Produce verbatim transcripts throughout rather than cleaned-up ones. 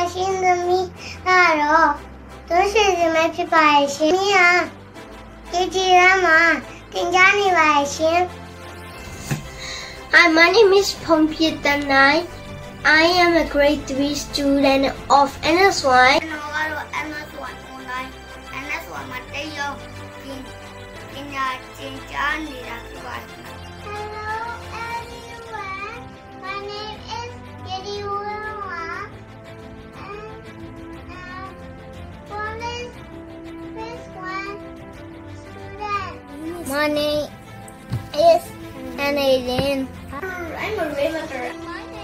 外星的咪大楼都是你们去外星咪啊，姐姐妈妈更加你外星。 Hi, my name is Pompitanai. I am a grade three student of N S Y. N S Y online, N S Y material in in a Chinchani. Hello everyone. My name is Yedi Wama. And uh, police this one student. My name is Annalyn. I'm a realtor.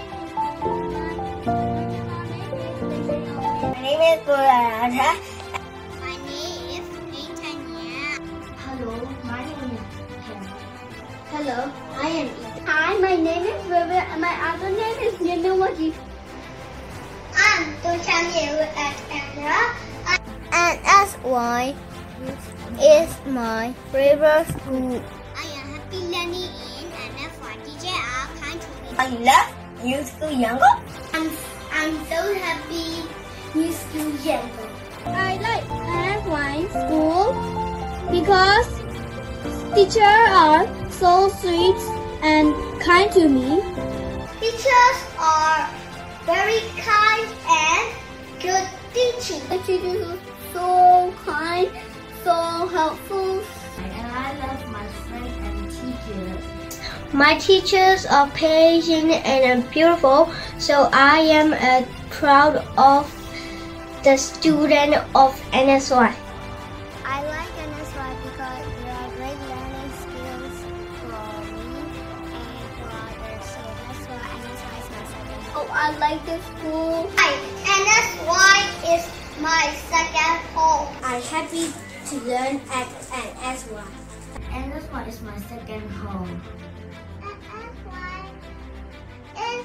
My name is Gurada. My name is Itanya. Hello, my name is Ken. Hello, I am Ethan. Hi, my name is Vivi and my other name is Ninuwaji. I'm Tuchami at Andra. N S Y is my favorite school. I am happy learning in N S Y. Teachers are kind to me. I love new school younger. I'm, I'm so happy new school younger. I like N S Y school because teachers are so sweet and kind to me. Teachers are very kind and good teaching. The teachers are so kind, so helpful. And I love my friends and teachers. My teachers are patient and beautiful, so I am uh, proud of the student of N S Y. I like N S Y because there are great learning skills for me and for others. So that's why N S Y is my second home. Oh, I like this school. Hi, N S Y is my second home. I'm happy to learn at N S Y. And this one is my second home. N S Y is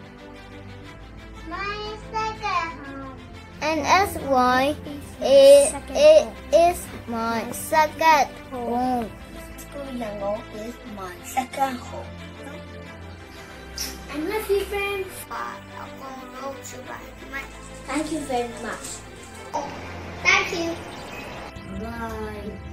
my second home. N S Y is, it is my second home. School younger is my second home. I love you, friends. Thank Thank you very much. you. Bye.